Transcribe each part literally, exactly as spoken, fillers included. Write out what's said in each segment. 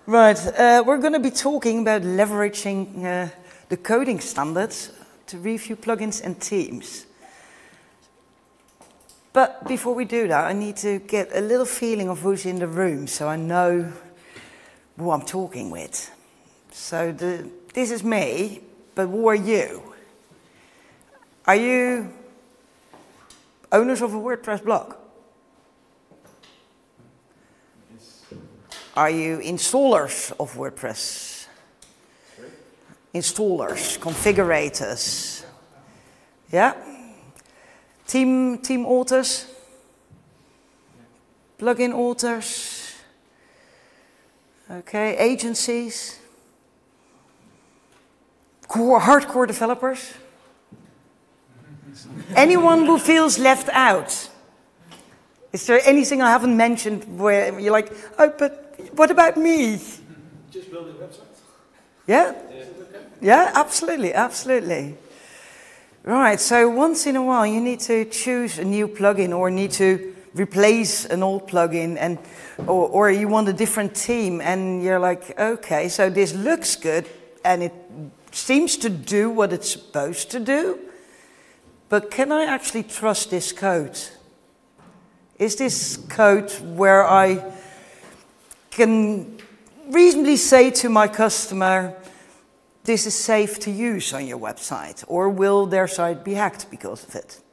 Right, uh, we're going to be talking about leveraging uh, the coding standards to review plugins and themes. But before we do that, I need to get a little feeling of who's in the room so I know who I'm talking with. So the, this is me, but who are you? Are you owners of a WordPress blog? Are you installers of WordPress? Sorry? Installers, configurators. Yeah? Team, team authors? Plugin authors? Okay, agencies? Core, hardcore developers? Anyone who feels left out? Is there anything I haven't mentioned where you're like, oh, but what about me? Just building websites. Yeah? Yeah, absolutely, absolutely. Right, so once in a while you need to choose a new plugin or need to replace an old plugin, and or, or you want a different theme and you're like, okay, so this looks good and it seems to do what it's supposed to do, but can I actually trust this code? Is this code where I can reasonably say to my customer, this is safe to use on your website, or will their site be hacked because of it?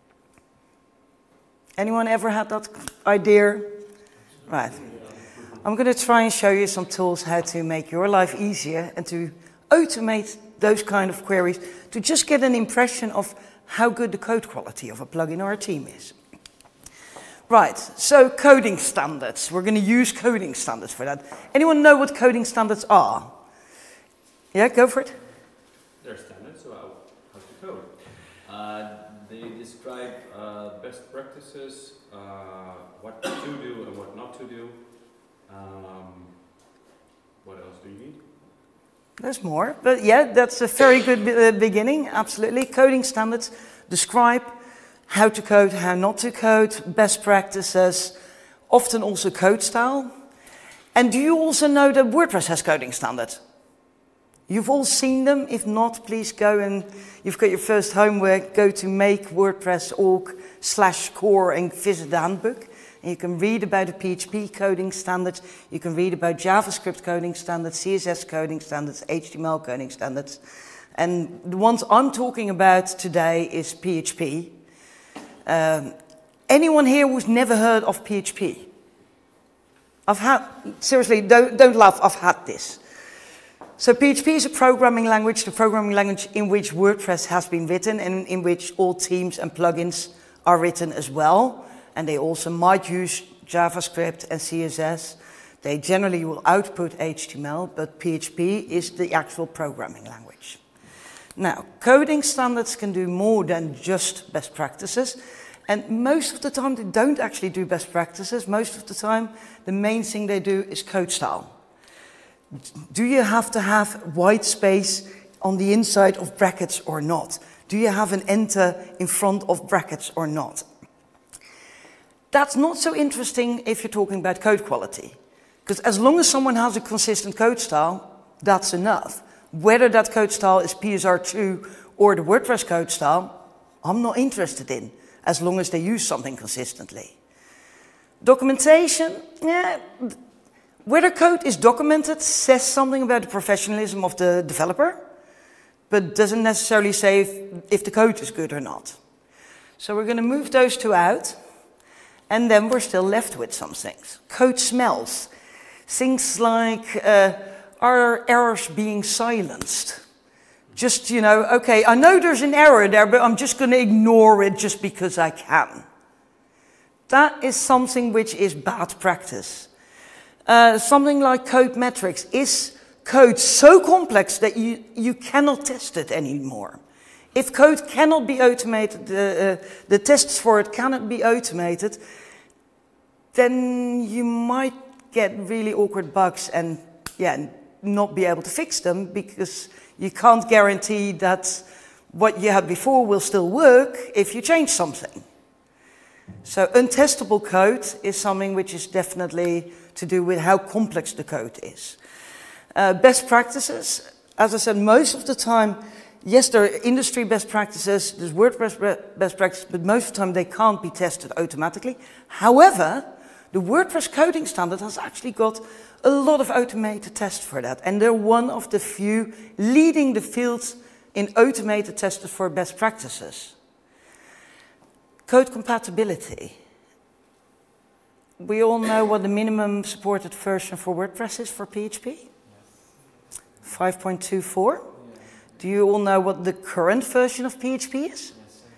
Anyone ever had that idea? Right. I'm going to try and show you some tools how to make your life easier and to automate those kind of queries to just get an impression of how good the code quality of a plugin or a theme is. Right, so coding standards. We're going to use coding standards for that. Anyone know what coding standards are? Yeah, go for it. They're standards about how to code. Uh, they describe uh, best practices, uh, what to do and what not to do. Um, what else do you need? There's more, but yeah, that's a very good uh, beginning, absolutely. Coding standards describe how to code, how not to code, best practices, often also code style. And do you also know that WordPress has coding standards? You've all seen them. If not, please go and you've got your first homework, go to make wordpress dot org slash core and visit the handbook. And you can read about the P H P coding standards, you can read about JavaScript coding standards, C S S coding standards, H T M L coding standards. And the ones I'm talking about today is P H P. Um, anyone here who's never heard of P H P? I've had, seriously, don't, don't laugh, I've had this. So P H P is a programming language, the programming language in which WordPress has been written and in which all themes and plugins are written as well. And they also might use JavaScript and C S S. They generally will output H T M L, but P H P is the actual programming language. Now, coding standards can do more than just best practices. And most of the time, they don't actually do best practices. Most of the time, the main thing they do is code style. Do you have to have white space on the inside of brackets or not? Do you have an enter in front of brackets or not? That's not so interesting if you're talking about code quality. Because as long as someone has a consistent code style, that's enough. Whether that code style is P S R two or the WordPress code style, I'm not interested in, as long as they use something consistently. Documentation, yeah, whether code is documented says something about the professionalism of the developer, but doesn't necessarily say if, if the code is good or not. So we're going to move those two out, and then we're still left with some things. Code smells. Things like, uh, are errors being silenced? Just, you know, okay, I know there's an error there, but I'm just going to ignore it just because I can. That is something which is bad practice. Uh, something like code metrics. Is code so complex that you, you cannot test it anymore? If code cannot be automated, the, uh, the tests for it cannot be automated, then you might get really awkward bugs and, yeah, not be able to fix them because you can't guarantee that what you had before will still work if you change something. So untestable code is something which is definitely to do with how complex the code is. Uh, best practices, as I said, most of the time, yes, there are industry best practices, there's WordPress best practices, but most of the time they can't be tested automatically. However, the WordPress coding standard has actually got a lot of automated tests for that, and they're one of the few leading the field in automated tests for best practices. Code compatibility. We all know what the minimum supported version for WordPress is for P H P? five point two four. Do you all know what the current version of P H P is?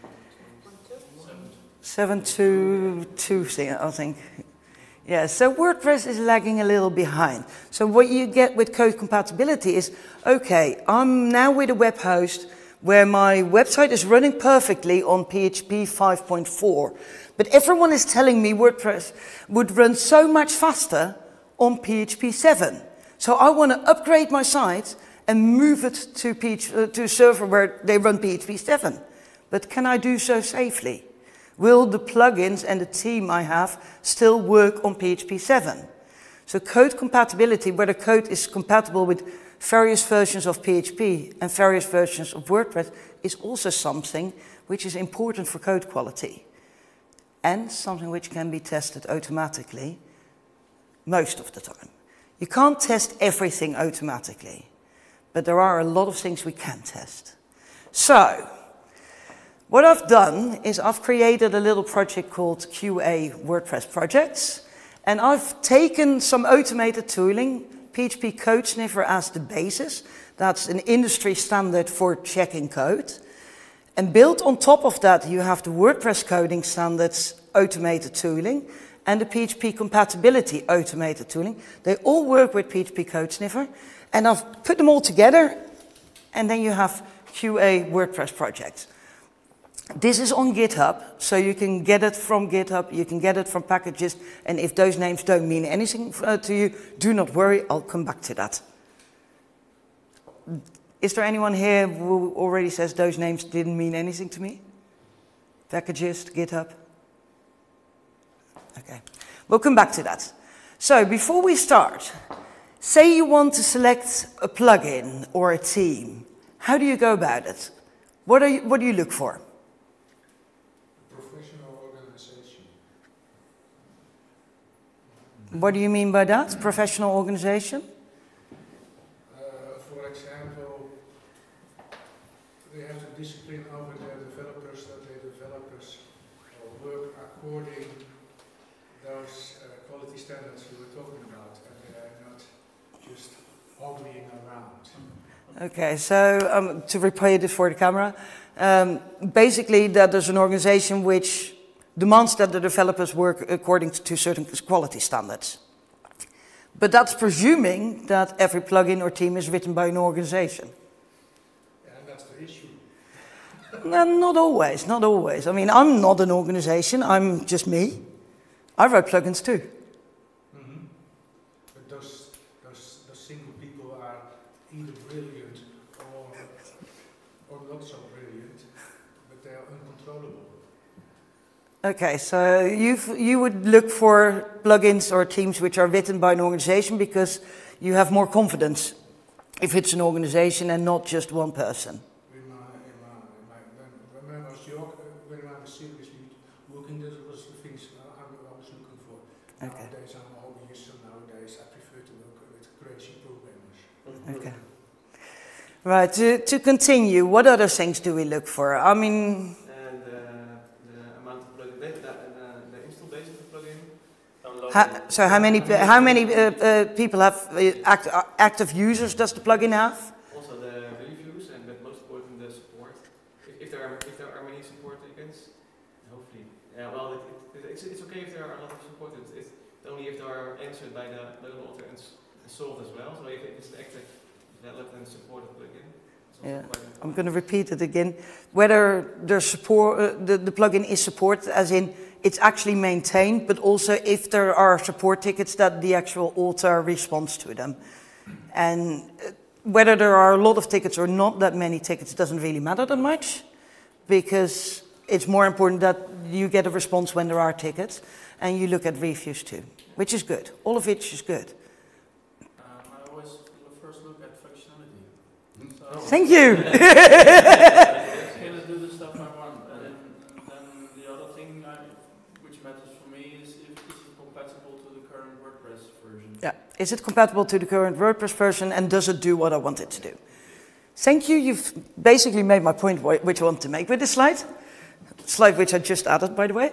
seven point two two, I think. Yeah, so WordPress is lagging a little behind. So what you get with code compatibility is, okay, I'm now with a web host where my website is running perfectly on P H P five point four, but everyone is telling me WordPress would run so much faster on P H P seven. So I want to upgrade my site and move it to, P H P, uh, to a server where they run P H P seven. But can I do so safely? Will the plugins and the team I have still work on P H P seven? So code compatibility, where the code is compatible with various versions of P H P and various versions of WordPress, is also something which is important for code quality. And something which can be tested automatically most of the time. You can't test everything automatically, but there are a lot of things we can test. So, what I've done is I've created a little project called Q A WordPress Projects, and I've taken some automated tooling, P H P Code Sniffer as the basis. That's an industry standard for checking code. And built on top of that, you have the WordPress coding standards automated tooling and the P H P compatibility automated tooling. They all work with P H P Code Sniffer, and I've put them all together, and then you have Q A WordPress projects. This is on GitHub, so you can get it from GitHub, you can get it from packages, and if those names don't mean anything uh, to you, do not worry, I'll come back to that. Is there anyone here who already says those names didn't mean anything to me? Packages, GitHub? Okay, we'll come back to that. So before we start, say you want to select a plugin or a theme. How do you go about it? What, are you, what do you look for? Professional organization. What do you mean by that? Professional organization? Uh, for example, they have to discipline over their developers that their developers uh, work according those uh, quality standards we were talking about, and they are not just hobbying around. Okay, so um, to repeat it for the camera, um, basically that there's an organization which demands that the developers work according to certain quality standards. But that's presuming that every plugin or theme is written by an organization. Yeah, and that's the issue. No, not always, not always. I mean, I'm not an organization, I'm just me. I write plugins too. Mm-hmm. But those, those, those single people are either brilliant or, or not so brilliant, but they are uncontrollable. Okay, so you you would look for plugins or themes which are written by an organization because you have more confidence if it's an organization and not just one person. In my, in my, in my, when, when I was young, when I was seriously looking, this was the things I, I was looking for. Okay. Nowadays I'm a hobbyist, so nowadays I prefer to work with crazy programmers. Okay. Right, to, to continue, what other things do we look for? I mean... And uh, the amount of plugin, the, the, the install base of the plugin. Ha, so how many, how many uh, uh, people have uh, act, uh, active users does the plugin have? Also the reviews and but most important the support. If, if there are if there are many support tickets, hopefully. Yeah, well, it, it, it's, it's okay if there are a lot of support. It's, it's only if they are answered by the local author and solved as well. So if it is an active developed and supported plugin. Yeah, I'm going to repeat it again. Whether the support, uh, the, the plugin is supported, as in it's actually maintained, but also if there are support tickets that the actual author responds to them. And uh, whether there are a lot of tickets or not that many tickets doesn't really matter that much, because it's more important that you get a response when there are tickets, and you look at reviews too. which is good. All of which is good. Um, I always first look at functionality. So Thank you. can I do the stuff I want? And then, then the other thing I, which matters for me is if this is compatible to the current WordPress version. Yeah. Is it compatible to the current WordPress version, and does it do what I want it to do? Thank you. You've basically made my point which I want to make with this slide. Slide which I just added, by the way.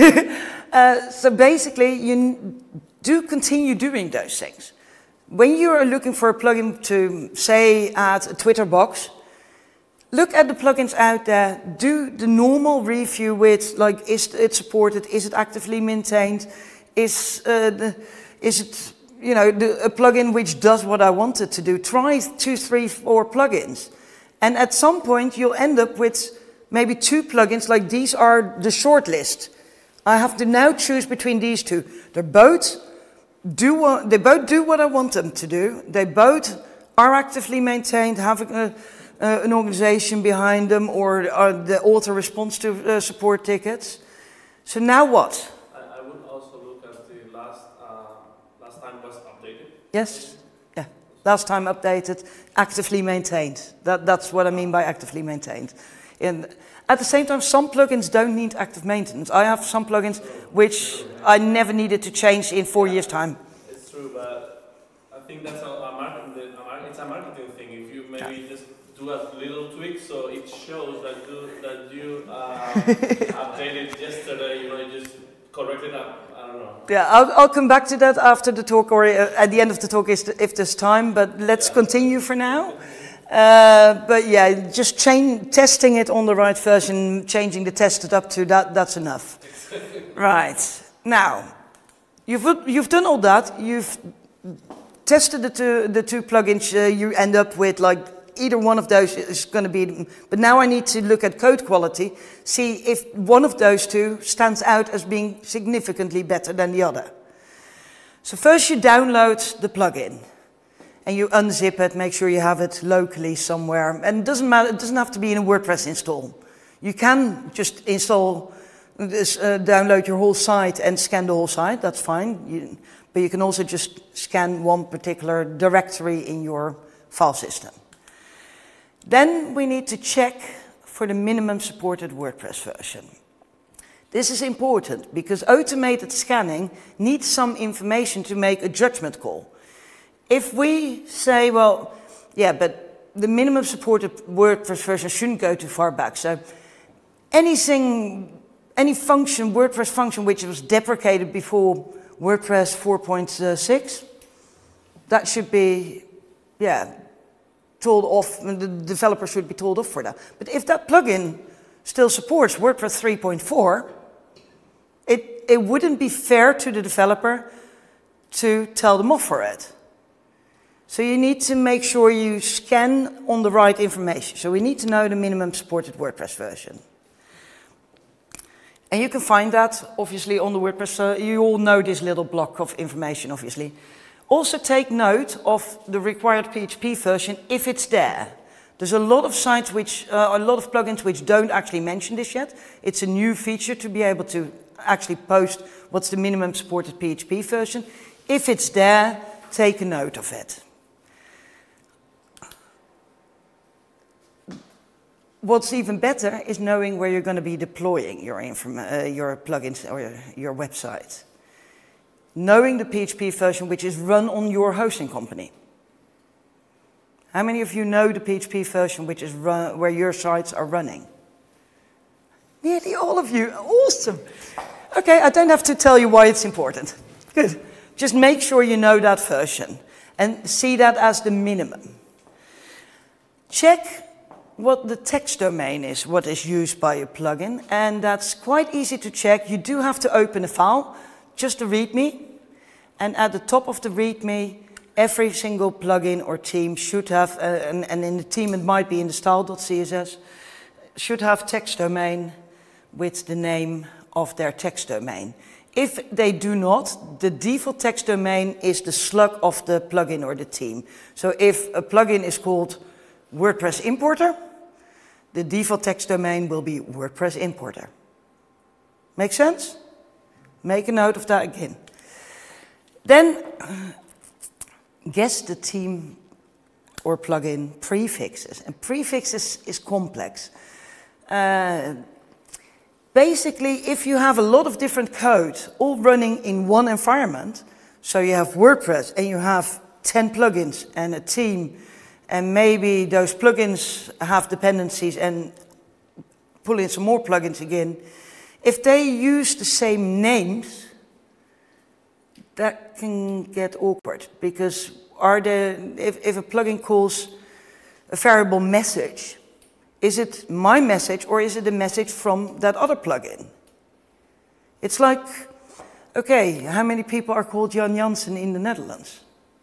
uh, so basically, you do continue doing those things. When you are looking for a plugin to, say, add a Twitter box, look at the plugins out there. Do the normal review with, like, is it supported? Is it actively maintained? Is, uh, the, is it, you know, the, a plugin which does what I want it to do? Try two, three, four plugins. And at some point, you'll end up with maybe two plugins, like these are the short list. I have to now choose between these two. They're both do what, they both do what I want them to do. They both are actively maintained, have a, uh, an organization behind them, or uh, the author responds to uh, support tickets. So now what? I, I would also look at the last, uh, last time was updated. Yes? Yeah. Last time updated, actively maintained. That, that's what I mean by actively maintained. And at the same time, some plugins don't need active maintenance. I have some plugins which I never needed to change in four years' time. It's true, but I think that's a, a marketing, it's a marketing thing. If you maybe yeah. just do a little tweak, so it shows that you, that you uh, updated yesterday, you know, you just corrected up. I don't know. Yeah, I'll, I'll come back to that after the talk, or uh, at the end of the talk if there's time, but let's yeah. continue for now. Uh, but yeah, just change, testing it on the right version, changing the tested up to that, that's enough. Right. Now, you've, you've done all that. You've tested the two, the two plugins. Uh, you end up with like either one of those is going to be, but now I need to look at code quality, see if one of those two stands out as being significantly better than the other. So first you download the plugin. And you unzip it, make sure you have it locally somewhere. And it doesn't matter, it doesn't have to be in a WordPress install. You can just install this, uh, download your whole site and scan the whole site, that's fine. You, but you can also just scan one particular directory in your file system. Then we need to check for the minimum supported WordPress version. This is important because automated scanning needs some information to make a judgment call. If we say, well, yeah, but the minimum supported WordPress version shouldn't go too far back. So anything, any function, WordPress function which was deprecated before WordPress four point six, that should be, yeah, told off, the developer should be told off for that. But if that plugin still supports WordPress three point four, it, it wouldn't be fair to the developer to tell them off for it. So you need to make sure you scan on the right information. So we need to know the minimum supported WordPress version. And you can find that, obviously, on the WordPress. Uh, you all know this little block of information, obviously. Also take note of the required P H P version if it's there. There's a lot of sites which, uh, a lot of plugins which don't actually mention this yet. It's a new feature to be able to actually post what's the minimum supported P H P version. If it's there, take a note of it. What's even better is knowing where you're going to be deploying your, uh, your plugins or your, your website. Knowing the P H P version which is run on your hosting company. How many of you know the P H P version which is run, where your sites are running? Nearly all of you. Awesome. Okay, I don't have to tell you why it's important. Good. Just make sure you know that version and see that as the minimum. Check what the text domain is, what is used by a plugin, and that's quite easy to check. You do have to open a file, just a README, and at the top of the README, every single plugin or theme should have, uh, and, and in the theme it might be in the style dot C S S, should have text domain with the name of their text domain. If they do not, the default text domain is the slug of the plugin or the theme. So if a plugin is called WordPress Importer, the default text domain will be WordPress Importer. Make sense? Make a note of that again. Then, guess the theme or plugin prefixes. And prefixes is complex. Uh, basically, if you have a lot of different code all running in one environment, so you have WordPress and you have ten plugins and a theme, and maybe those plugins have dependencies and pull in some more plugins again, if they use the same names, that can get awkward, because are the, if, if a plugin calls a variable message, is it my message or is it a message from that other plugin? It's like, okay, how many people are called Jan Jansen in the Netherlands?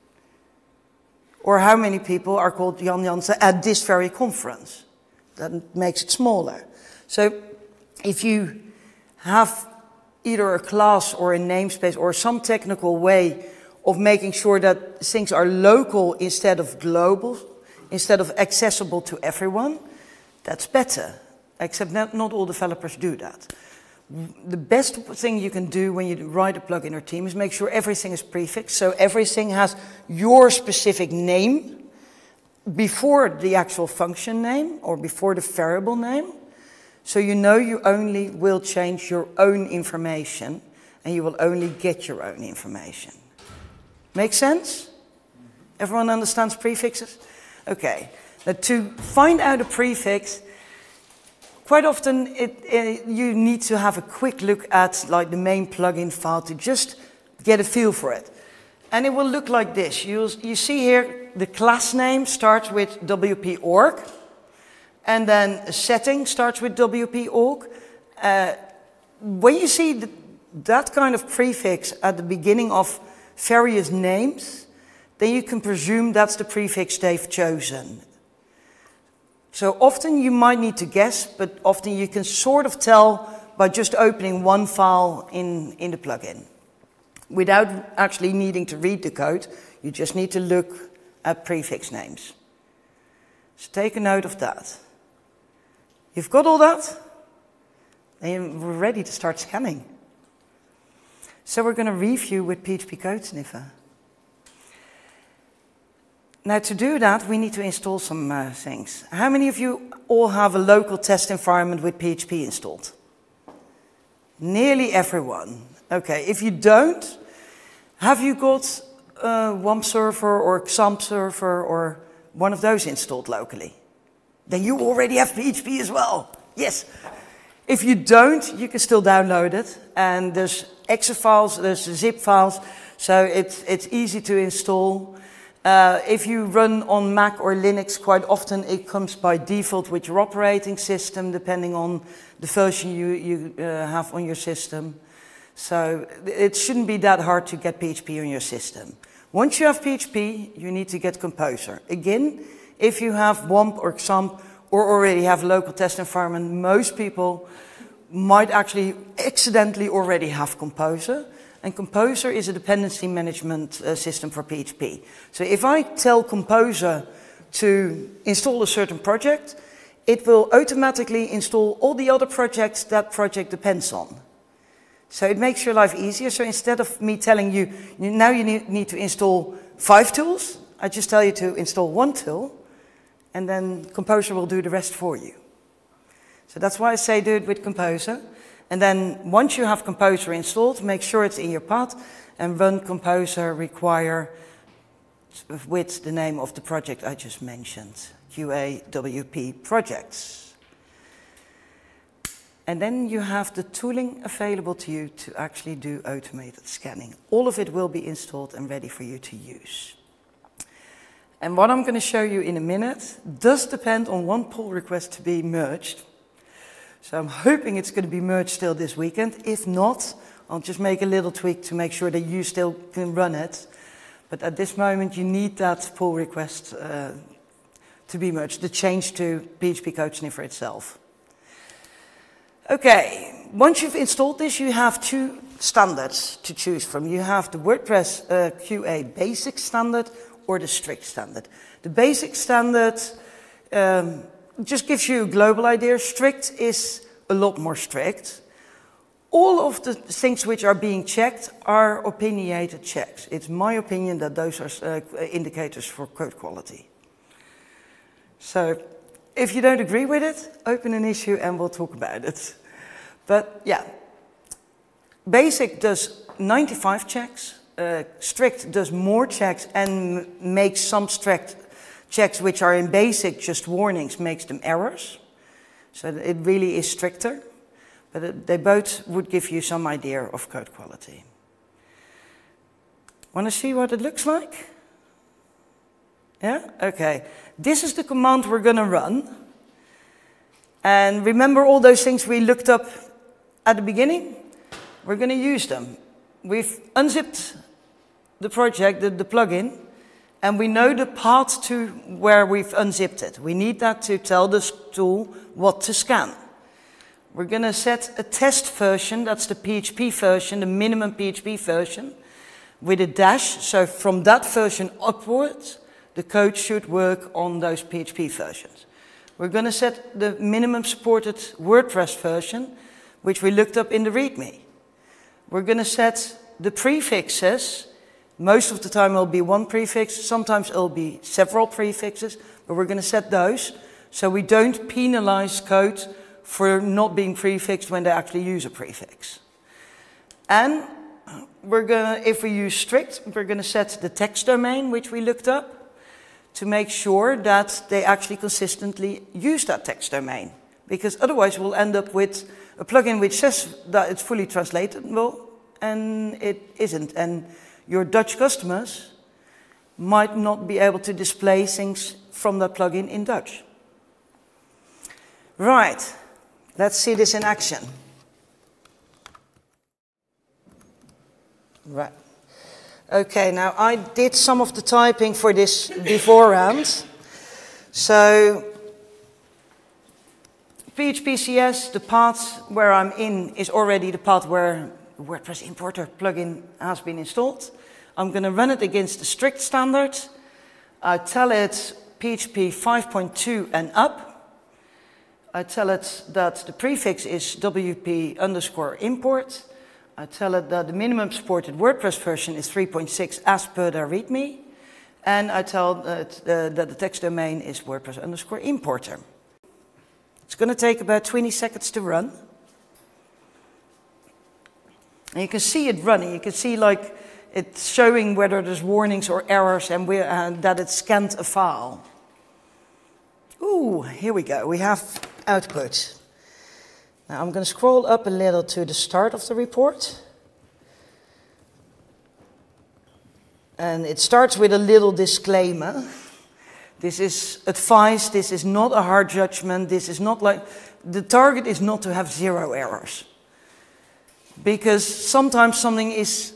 Or how many people are called Jan Jansen at this very conference? That makes it smaller. So if you have either a class or a namespace or some technical way of making sure that things are local instead of global, instead of accessible to everyone, that's better. Except not, not all developers do that. The best thing you can do when you write a plugin or theme is make sure everything is prefixed, so everything has your specific name before the actual function name or before the variable name. So you know you only will change your own information and you will only get your own information. Make sense? Everyone understands prefixes? Okay. Now to find out a prefix, quite often it, it, you need to have a quick look at like the main plugin file to just get a feel for it. And it will look like this. You'll, you see here the class name starts with W P org. And then a setting starts with W P org. Uh, when you see the, that kind of prefix at the beginning of various names, then you can presume that's the prefix they've chosen. So often you might need to guess, but often you can sort of tell by just opening one file in, in the plugin. Without actually needing to read the code, you just need to look at prefix names. So take a note of that. You've got all that? Then we're ready to start scanning. So we're going to review with P H P Code Sniffer. Now to do that, we need to install some uh, things. How many of you all have a local test environment with P H P installed? Nearly everyone. Okay, if you don't, have you got a WAMP server or XAMPP server or one of those installed locally? Then you already have P H P as well. Yes. If you don't, you can still download it. And there's exe files, there's zip files, so it's, it's easy to install. Uh, if you run on Mac or Linux, quite often it comes by default with your operating system, depending on the version you, you uh, have on your system. So it shouldn't be that hard to get P H P on your system. Once you have P H P, you need to get Composer. Again, if you have WAMP or XAMPP or already have a local test environment, most people might actually accidentally already have Composer. And Composer is a dependency management uh, system for P H P. So if I tell Composer to install a certain project, it will automatically install all the other projects that project depends on. So it makes your life easier. So instead of me telling you, now you need, need to install five tools, I just tell you to install one tool, and then Composer will do the rest for you. So that's why I say do it with Composer. And then once you have Composer installed, make sure it's in your pod and run Composer require with the name of the project I just mentioned, Q A W P projects. And then you have the tooling available to you to actually do automated scanning. All of it will be installed and ready for you to use. And what I'm going to show you in a minute does depend on one pull request to be merged. So I'm hoping it's going to be merged still this weekend. If not, I'll just make a little tweak to make sure that you still can run it. But at this moment, you need that pull request uh, to be merged, the change to P H P Code Sniffer itself. Okay, once you've installed this, you have two standards to choose from. You have the WordPress uh, Q A basic standard or the strict standard. The basic standard um, just gives you a global idea. Strict is a lot more strict. All of the things which are being checked are opinionated checks. It's my opinion that those are uh, indicators for code quality. So if you don't agree with it, open an issue and we'll talk about it. But yeah, Basic does ninety-five checks, uh, Strict does more checks and makes some strict checks which are in Basic just warnings, makes them errors. So it really is stricter. But it, they both would give you some idea of code quality. Want to see what it looks like? Yeah? Okay. This is the command we're going to run. And remember all those things we looked up at the beginning? We're going to use them. We've unzipped the project, the, the plugin, and we know the path to where we've unzipped it. We need that to tell this tool what to scan. We're going to set a test version, that's the P H P version, the minimum P H P version, with a dash. So from that version upwards, the code should work on those P H P versions. We're going to set the minimum supported WordPress version, which we looked up in the README. We're going to set the prefixes. Most of the time it'll be one prefix, sometimes it'll be several prefixes, but we're going to set those so we don't penalize code for not being prefixed when they actually use a prefix. And we're gonna, if we use strict, we're gonna set the text domain, which we looked up, to make sure that they actually consistently use that text domain. Because otherwise we'll end up with a plugin which says that it's fully translatable, and it isn't. And your Dutch customers might not be able to display things from that plugin in Dutch. Right. Let's see this in action. Right. Okay, now I did some of the typing for this beforehand. So, P H P C S, the path where I'm in is already the path where the WordPress importer plugin has been installed. I'm going to run it against the strict standard. I tell it P H P five point two and up. I tell it that the prefix is W P underscore import. I tell it that the minimum supported WordPress version is three point six as per their README. And I tell it uh, that the text domain is WordPress underscore importer. It's going to take about twenty seconds to run. And you can see it running. You can see like it's showing whether there's warnings or errors and we, uh, that it scanned a file. Ooh, here we go. We have output. Now I'm going to scroll up a little to the start of the report. And it starts with a little disclaimer. This is advice, this is not a hard judgment, this is not like, the target is not to have zero errors. Because sometimes something is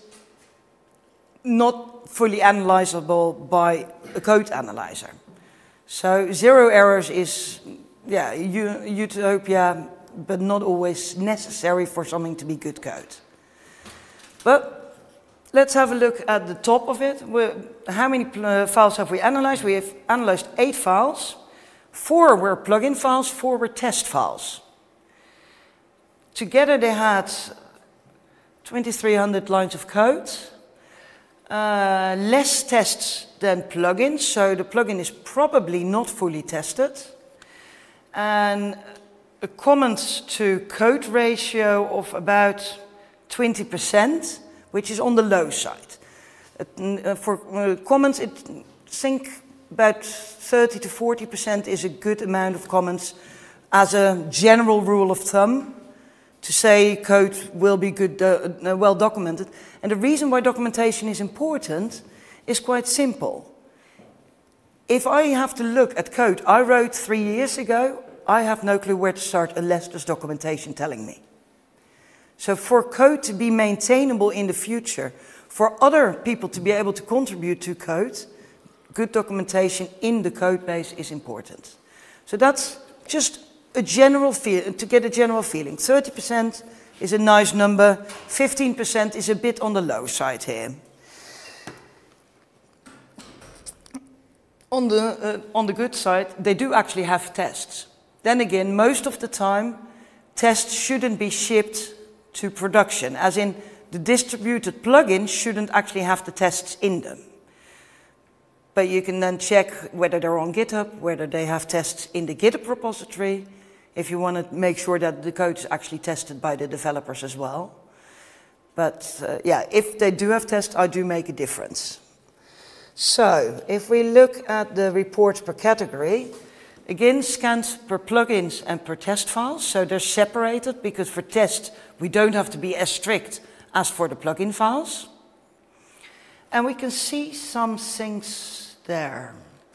not fully analyzable by a code analyzer. So zero errors is, yeah, utopia, but not always necessary for something to be good code. But let's have a look at the top of it. We're, how many uh, files have we analyzed? We have analyzed eight files. Four were plugin files, four were test files. Together they had twenty-three hundred lines of code. Uh, less tests than plugins, so the plugin is probably not fully tested. And a comment to code ratio of about twenty percent, which is on the low side. Uh, for uh, comments, I think about thirty to forty percent is a good amount of comments as a general rule of thumb to say code will be good, uh, well documented. And the reason why documentation is important is quite simple. If I have to look at code I wrote three years ago, I have no clue where to start unless there's documentation telling me. So for code to be maintainable in the future, for other people to be able to contribute to code, good documentation in the code base is important. So that's just a general feel, to get a general feeling. thirty percent is a nice number, fifteen percent is a bit on the low side here. On the, uh, on the good side, they do actually have tests. Then again, most of the time, tests shouldn't be shipped to production, as in the distributed plugins shouldn't actually have the tests in them. But you can then check whether they're on GitHub, whether they have tests in the GitHub repository, if you want to make sure that the code is actually tested by the developers as well. But uh, yeah, if they do have tests, I do make a difference. So if we look at the reports per category, again, scans per plugins and per test files. So they're separated because for test, we don't have to be as strict as for the plugin files. And we can see some things there.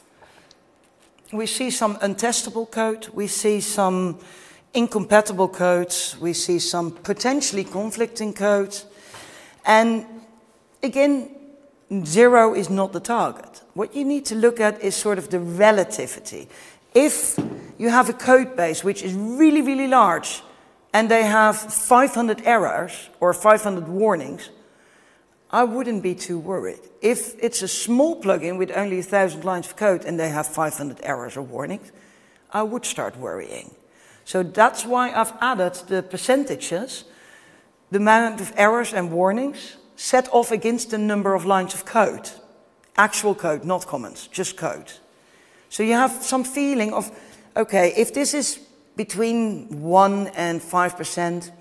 We see some untestable code, we see some incompatible codes, we see some potentially conflicting code. And again, zero is not the target. What you need to look at is sort of the relativity. If you have a code base which is really, really large, and they have five hundred errors or five hundred warnings, I wouldn't be too worried. If it's a small plugin with only one thousand lines of code and they have five hundred errors or warnings, I would start worrying. So that's why I've added the percentages, the amount of errors and warnings, set off against the number of lines of code. Actual code, not comments, just code. So you have some feeling of, okay, if this is between one and five percent,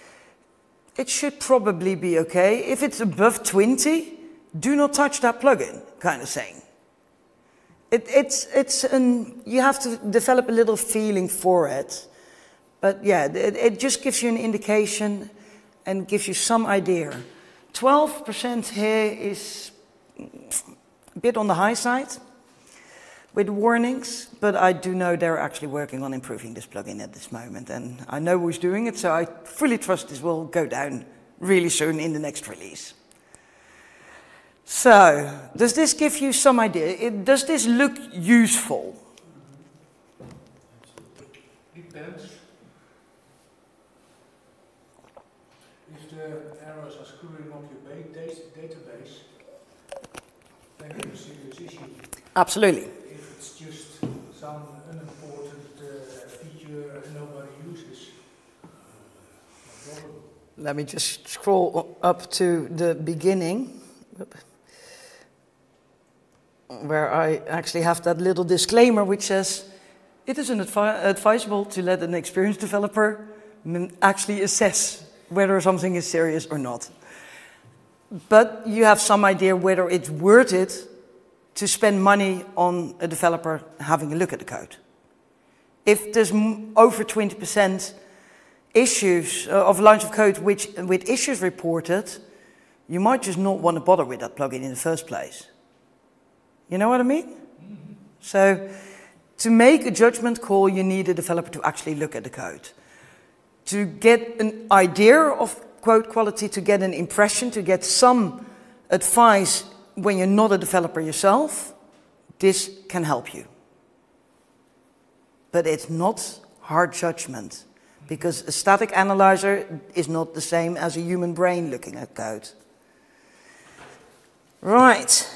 it should probably be okay. If it's above twenty, do not touch that plugin, kind of thing. It, it's, it's an, you have to develop a little feeling for it. But yeah, it, it just gives you an indication and gives you some idea. twelve percent here is a bit on the high side with warnings, but I do know they're actually working on improving this plugin at this moment, and I know who's doing it, so I fully trust this will go down really soon in the next release. So, does this give you some idea? It, does this look useful? Depends. If the errors are screwing up your ba- database, then you have a serious issue. Absolutely. If it's just some unimportant uh, feature nobody uses, no problem. Let me just scroll up to the beginning, where I actually have that little disclaimer which says, it is advi advisable to let an experienced developer actually assess whether something is serious or not. But you have some idea whether it's worth it to spend money on a developer having a look at the code. If there's m over twenty percent issues uh, of lines of code which, with issues reported, you might just not want to bother with that plugin in the first place. You know what I mean? Mm-hmm. So, to make a judgment call, you need a developer to actually look at the code. To get an idea of code quality, to get an impression, to get some advice when you're not a developer yourself, this can help you. But it's not hard judgment, because a static analyzer is not the same as a human brain looking at code. Right.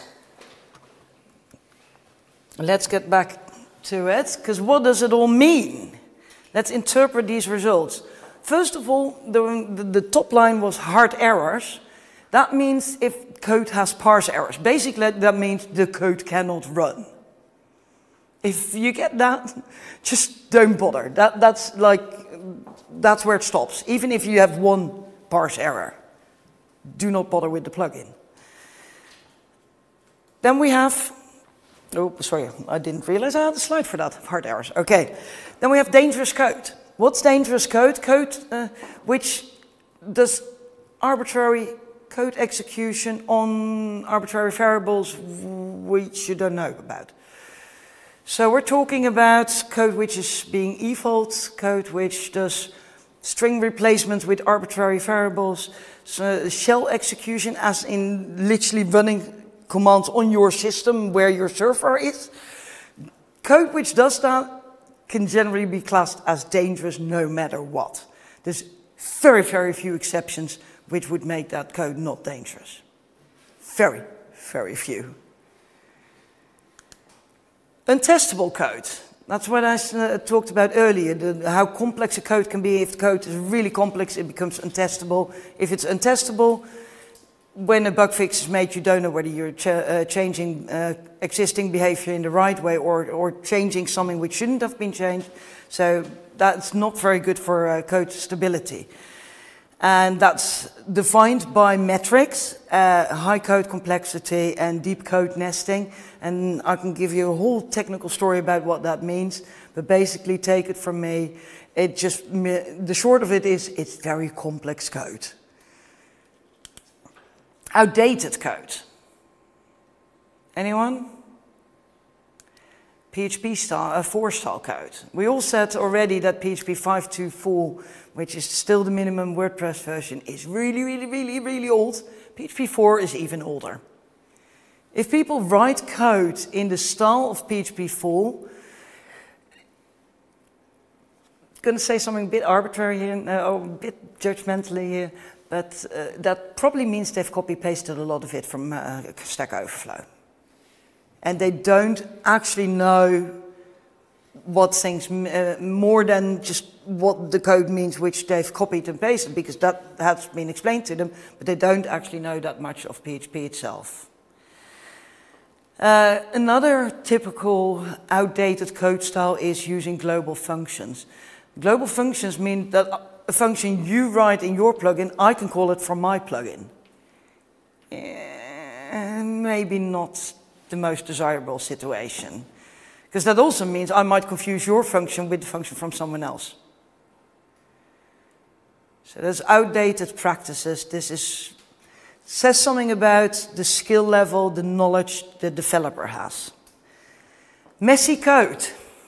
Let's get back to it, because what does it all mean? Let's interpret these results. First of all, the, the, the top line was hard errors. That means if code has parse errors. Basically, that means the code cannot run. If you get that, just don't bother. That, that's like, that's where it stops. Even if you have one parse error, do not bother with the plugin. Then we have, oh, sorry, I didn't realize I had a slide for that, hard errors. Okay, then we have dangerous code. What's dangerous code? Code uh, which does arbitrary code execution on arbitrary variables which you don't know about. So we're talking about code which is being evolved, code which does string replacement with arbitrary variables, so shell execution as in literally running commands on your system where your server is. Code which does that can generally be classed as dangerous no matter what. There's very, very few exceptions which would make that code not dangerous. Very, very few. Untestable code. That's what I uh, talked about earlier, the, how complex a code can be. If the code is really complex, it becomes untestable. If it's untestable, when a bug fix is made, you don't know whether you're ch uh, changing uh, existing behavior in the right way or, or changing something which shouldn't have been changed. So that's not very good for uh, code stability. And that's defined by metrics, uh, high code complexity and deep code nesting. And I can give you a whole technical story about what that means, but basically take it from me, it just, the short of it is, it's very complex code. Outdated code. Anyone? P H P style, uh, four style code. We all said already that P H P five point two four, which is still the minimum WordPress version, is really, really, really, really old. P H P four is even older. If people write code in the style of P H P four, I'm going to say something a bit arbitrary here, uh, or a bit judgmentally here, but uh, that probably means they've copy-pasted a lot of it from uh, Stack Overflow. And they don't actually know what things, uh, more than just what the code means which they've copied and pasted, because that has been explained to them, but they don't actually know that much of P H P itself. Uh, another typical outdated code style is using global functions. Global functions mean that a function you write in your plugin, I can call it from my plugin. Uh, maybe not the most desirable situation. Because that also means I might confuse your function with the function from someone else. So there's outdated practices. This is, says something about the skill level, the knowledge the developer has. Messy code.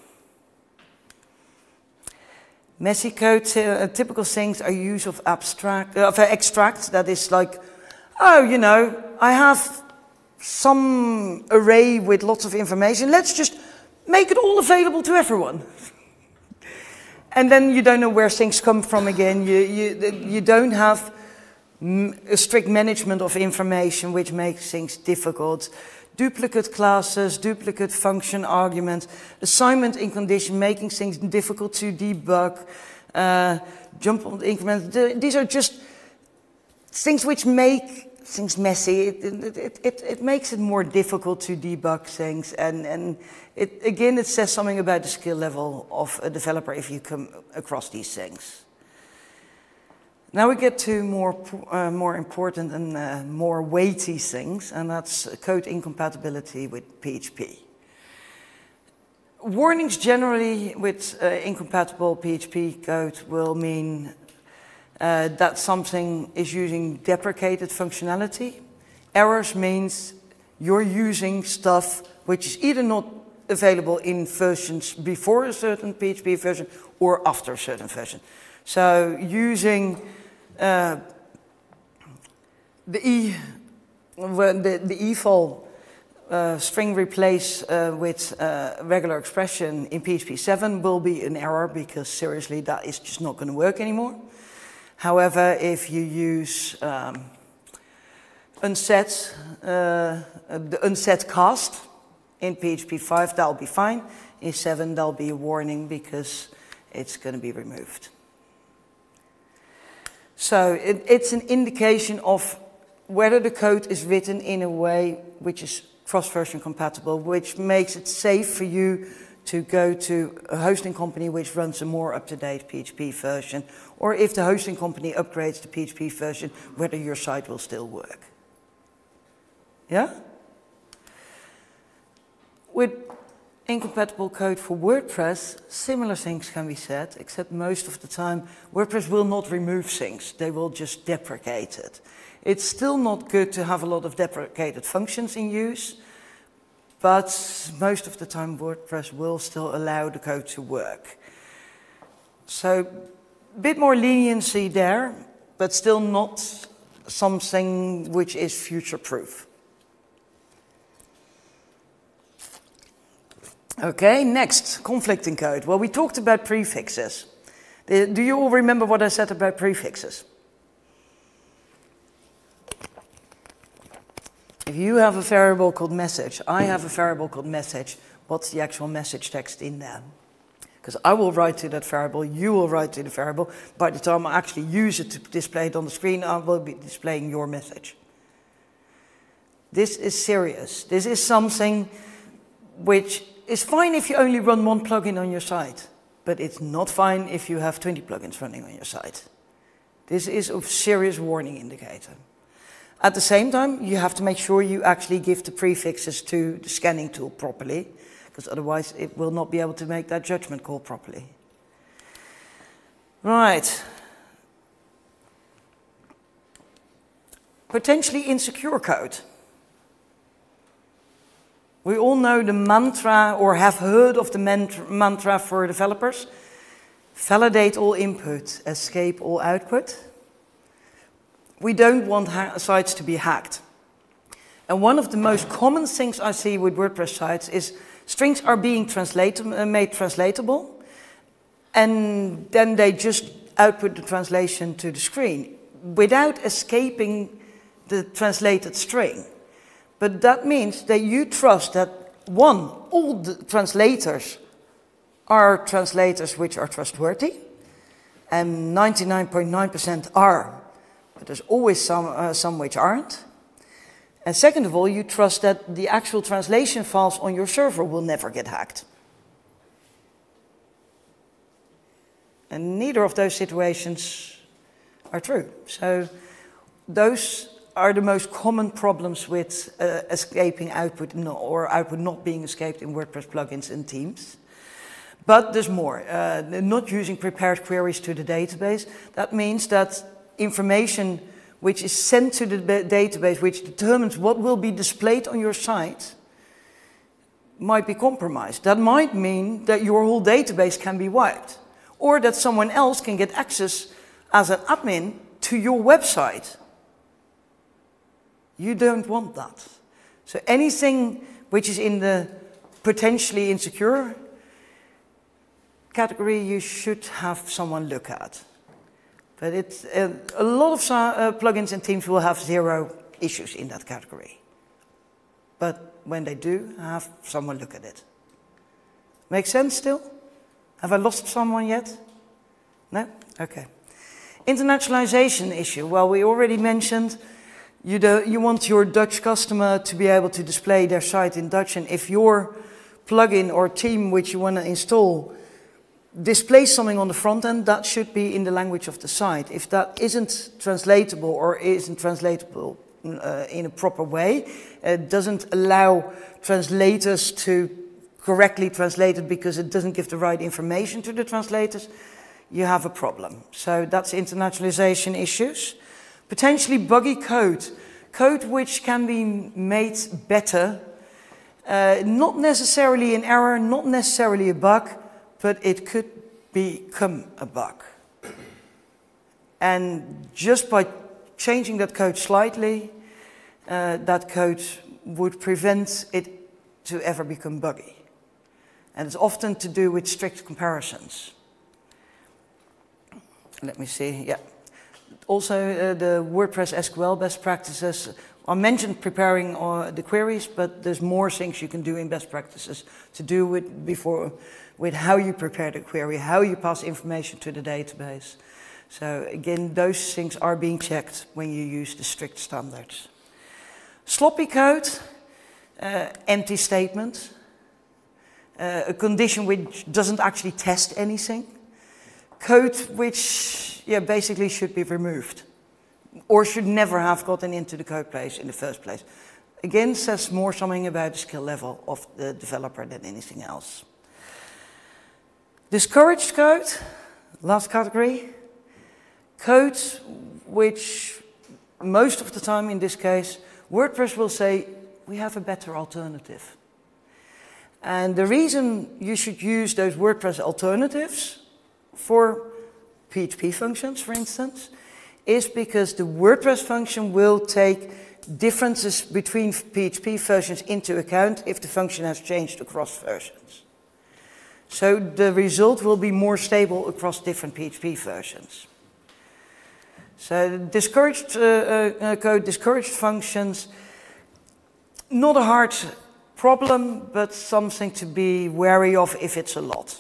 Messy code, uh, typical things are use of abstract, uh, of extract, that is like, oh, you know, I have some array with lots of information, let's just make it all available to everyone. And then you don't know where things come from again. You, you, you don't have a strict management of information, which makes things difficult. Duplicate classes, duplicate function arguments, assignment in condition, making things difficult to debug, uh, jump on the increment. These are just things which make things messy. It, it, it, it makes it more difficult to debug things, and, and it, again, it says something about the skill level of a developer if you come across these things. Now we get to more, uh, more important and uh, more weighty things, and that's code incompatibility with P H P. Warnings generally with uh, incompatible P H P code will mean uh, that something is using deprecated functionality. Errors means you're using stuff which is either not available in versions before a certain P H P version or after a certain version. So using uh, the E, the, the eval uh, string replace uh, with uh, regular expression in P H P seven will be an error, because seriously that is just not going to work anymore. However, if you use um, unset, uh, the unset cast in P H P five, that'll be fine. In seven, there'll be a warning because it's going to be removed. So it, it's an indication of whether the code is written in a way which is cross-version compatible, which makes it safe for you to go to a hosting company which runs a more up-to-date P H P version, or if the hosting company upgrades the P H P version, whether your site will still work. Yeah? With incompatible code for WordPress, similar things can be said, except most of the time WordPress will not remove things, they will just deprecate it. It's still not good to have a lot of deprecated functions in use, but most of the time WordPress will still allow the code to work. So a bit more leniency there, but still not something which is future-proof. Okay, next, conflicting code. Well, we talked about prefixes. Do you all remember what I said about prefixes? If you have a variable called message, I have a variable called message, what's the actual message text in there? Because I will write to that variable, you will write to the variable. By the time I actually use it to display it on the screen, I will be displaying your message. This is serious. This is something which is fine if you only run one plugin on your site, but it's not fine if you have twenty plugins running on your site. This is a serious warning indicator. At the same time, you have to make sure you actually give the prefixes to the scanning tool properly, because otherwise it will not be able to make that judgment call properly. Right. Potentially insecure code. We all know the mantra, or have heard of the mantra for developers. Validate all input, escape all output. We don't want sites to be hacked. And one of the most common things I see with WordPress sites is strings are being translated, uh, made translatable, and then they just output the translation to the screen without escaping the translated string. But that means that you trust that, one, all the translators are translators which are trustworthy, and ninety-nine point nine percent are, but there's always some, uh, some which aren't. And second of all, you trust that the actual translation files on your server will never get hacked. And neither of those situations are true. So those are the most common problems with uh, escaping output no, or output not being escaped in WordPress plugins and themes. But there's more. Uh, not using prepared queries to the database. That means that information which is sent to the database, which determines what will be displayed on your site, might be compromised. That might mean that your whole database can be wiped, or that someone else can get access as an admin to your website. You don't want that. So anything which is in the potentially insecure category, you should have someone look at. But it's, uh, a lot of uh, plugins and themes will have zero issues in that category. But when they do, have someone look at it. Make sense still? Have I lost someone yet? No? Okay. Internationalization issue. Well, we already mentioned you, do, you want your Dutch customer to be able to display their site in Dutch, and if your plugin or theme which you want to install displays something on the front end, that should be in the language of the site. If that isn't translatable or isn't translatable uh, in a proper way, it doesn't allow translators to correctly translate it because it doesn't give the right information to the translators, you have a problem. So that's internationalization issues. Potentially buggy code. Code which can be made better. Uh, not necessarily an error, not necessarily a bug, but it could become a bug. And just by changing that code slightly, uh, that code would prevent it to ever become buggy. And it's often to do with strict comparisons. Let me see, yeah. Also, uh, the WordPress S Q L best practices. I mentioned preparing uh, the queries, but there's more things you can do in best practices to do with before, with how you prepare the query, how you pass information to the database. So again, those things are being checked when you use the strict standards. Sloppy code, uh, empty statement, uh, a condition which doesn't actually test anything, code which yeah, basically should be removed or should never have gotten into the code base in the first place. Again, says more something about the skill level of the developer than anything else. Discouraged code, last category. Code which most of the time in this case, WordPress will say, we have a better alternative. And the reason you should use those WordPress alternatives for P H P functions, for instance, is because the WordPress function will take differences between P H P versions into account if the function has changed across versions. So the result will be more stable across different P H P versions. So discouraged uh, uh, code, discouraged functions, not a hard problem, but something to be wary of if it's a lot.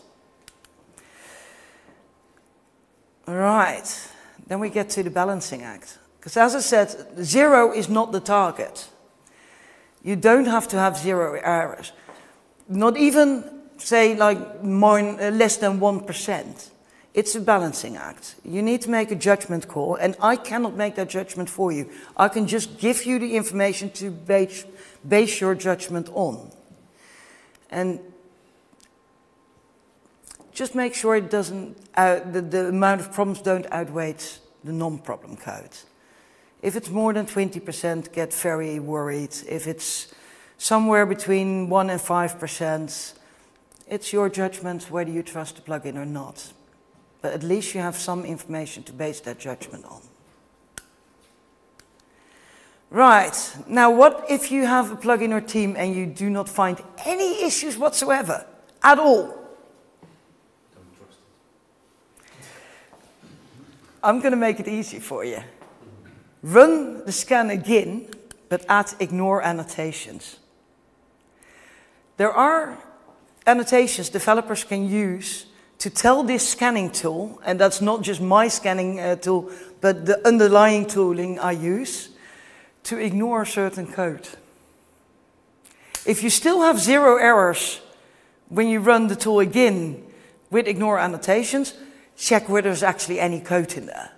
All right, then we get to the balancing act. Because as I said, zero is not the target. You don't have to have zero errors. Not even, say, like more, uh, less than one percent. It's a balancing act. You need to make a judgment call, and I cannot make that judgment for you. I can just give you the information to base, base your judgment on. And just make sure it doesn't, uh, the, the amount of problems don't outweigh the non-problem code. If it's more than twenty percent, get very worried. If it's somewhere between one and five percent, it's your judgment whether you trust the plugin or not. But at least you have some information to base that judgment on. Right, now what if you have a plugin or team and you do not find any issues whatsoever, at all? Don't trust it. I'm going to make it easy for you. Run the scan again, but add ignore annotations. There are annotations developers can use to tell this scanning tool, and that's not just my scanning uh, tool, but the underlying tooling I use, to ignore certain code. If you still have zero errors when you run the tool again with ignore annotations, check whether there's actually any code in there.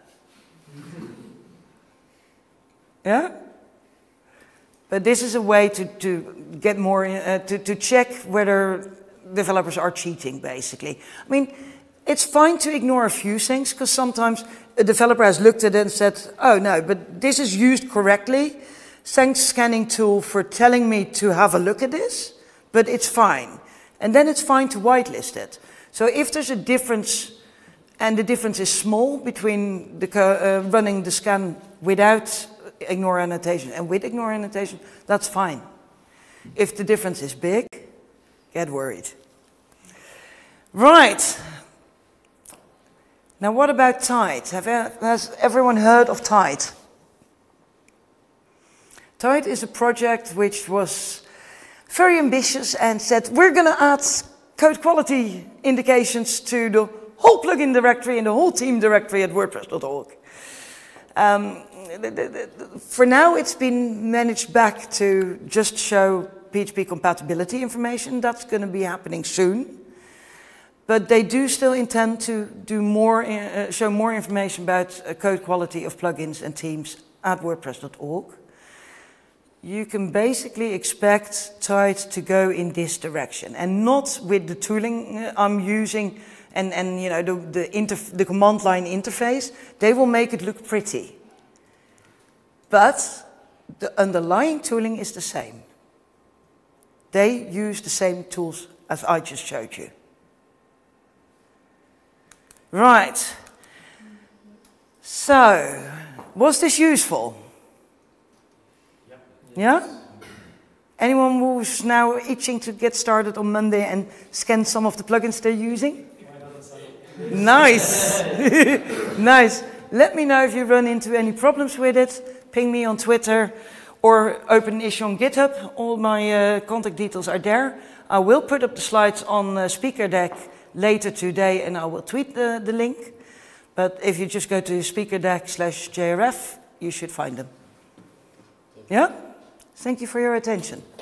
Yeah? But this is a way to, to get more, uh, to, to check whether developers are cheating, basically. I mean, it's fine to ignore a few things, because sometimes a developer has looked at it and said, oh no, but this is used correctly. Thanks, scanning tool, for telling me to have a look at this, but it's fine. And then it's fine to whitelist it. So if there's a difference, and the difference is small between the, uh, running the scan without ignore annotation and with ignore annotation, that's fine. If the difference is big, get worried. Right. Now what about Tide? Have, has everyone heard of Tide? Tide is a project which was very ambitious and said, we're going to add code quality indications to the whole plugin directory and the whole team directory at WordPress dot org. Um, for now, it's been managed back to just show P H P compatibility information. That's going to be happening soon. But they do still intend to do more, uh, show more information about uh, code quality of plugins and themes at WordPress dot org. You can basically expect Tide to go in this direction, and not with the tooling I'm using and, and you know, the, the, inter the command line interface. They will make it look pretty. But the underlying tooling is the same. They use the same tools as I just showed you. Right. So, was this useful? Yep. Yeah? Anyone who's now itching to get started on Monday and scan some of the plugins they're using? Nice. Nice. Let me know if you run into any problems with it. Ping me on Twitter or open an issue on GitHub. All my uh, contact details are there. I will put up the slides on uh, SpeakerDeck later today, and I will tweet the, the link. But if you just go to SpeakerDeck slash J R F, you should find them. Yeah? Thank you for your attention.